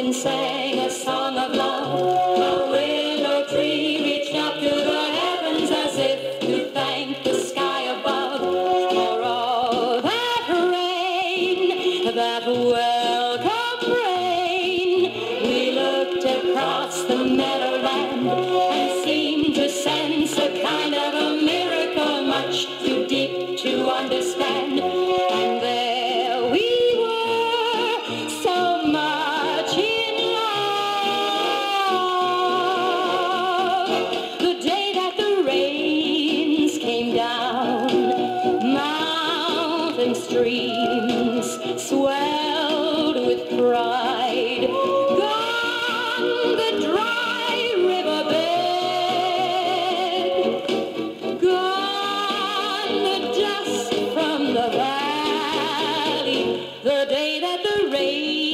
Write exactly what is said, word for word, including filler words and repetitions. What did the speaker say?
and sang a song of love. A willow tree reached up to the heavens as if to thank the sky above for all that rain, that welcome rain. We looked across the meadowland and seemed to sense a kind of a miracle much too deep to understand. And there we were, so much in love. The day that the rains came down, mountain streams swelled with pride. Gone the dry riverbed, gone the dust from the valley. The day that the rain